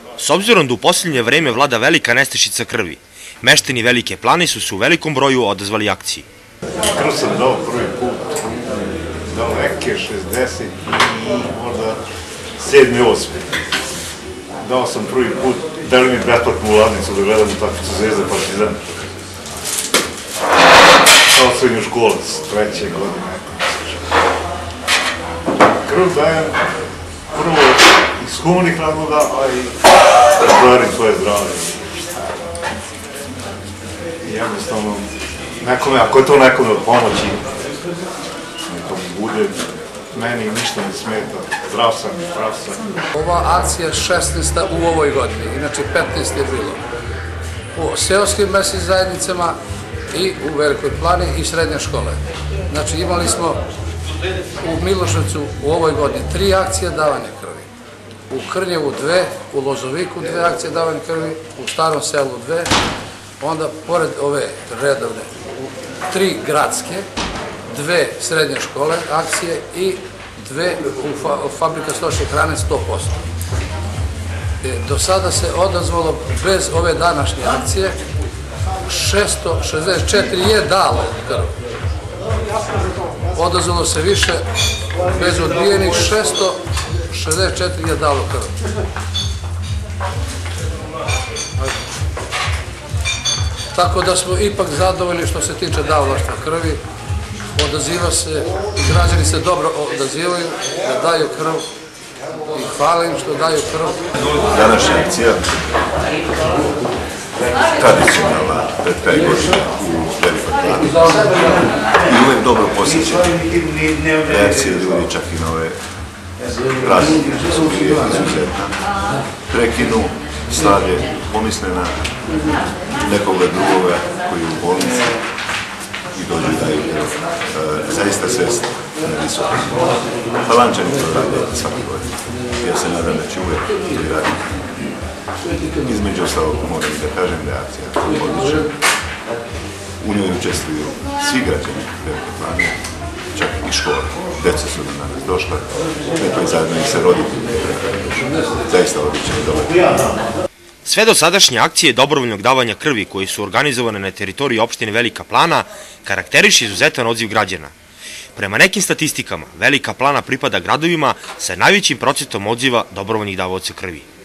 S obzirom da u posljednje vreme vlada velika nestašica krvi, meštani Velike Plane su se u velikom broju odazvali akciji. Krv sam dao prvi put, dao neke 60 i možda 7. 8. Dao sam prvi put, dali mi besplatnu uladnicu da gledam utakmicu Zvezda Partizan. Kao srednjoškolac, 3. godine. Krv dajem prvo iz humanih razloga, a i da proverim svoje zdravlje. Jednostavno, nekome, ako je to nekome od pomoći, neka mi bude, meni ništa ne smeta, zdrav sam. Ova akcija je 16. u ovoj godini, inače 15. je bilo. U seoskim mesnim zajednicama i u Velikoj Plani i srednje škole. Znači imali smo u Miloševcu u ovoj godini 3 akcije davanja krvi. U Krnjevu 2, u Lozoviku 2 akcije davanja krvi, u Starom selu 2, onda pored ove redovne 3 gradske, 2 srednje škole akcije i 2 u fabrika stočne hrane 100%. Do sada se odazvalo bez ove današnje akcije 664 je dalo krv. Odazvalo se više bez odbijenih 664 je dalo krv. Tako da smo ipak zadovoljni što se tiče davalaštva krvi. Odaziva se, građani se dobro odazivaju da daju krv i hvala im što daju krv. Današnja akcija tradicionalna pred kraj godine u Velikoj Plani i uvek dobro posjećeni reakcije ljudi čak i na ove praznike što su bili izuzetna. Prekinu, slavlje, pomisle na nekoga drugoga koji je u bolnici i dođu i daju krv. Zaista svest na visokom. Palančani to rade svake godine. Ja se nadam da će uvek to raditi. Između ostalog moram i da kažem da je akcija odlična. U njoj učestvuju svi građani Velike Plane, čak i škole. Deca su nam danas došla, neko je zajedno i sa roditeljima. Zaista odličan i dobar. Sve dosadašnje akcije dobrovoljnog davanja krvi koje su organizovane na teritoriji opštine Velika Plana karakteriše izuzetan odziv građana. Prema nekim statistikama, Velika Plana pripada gradovima sa najvećim procentom odziva dobrovoljnih davaoca krvi.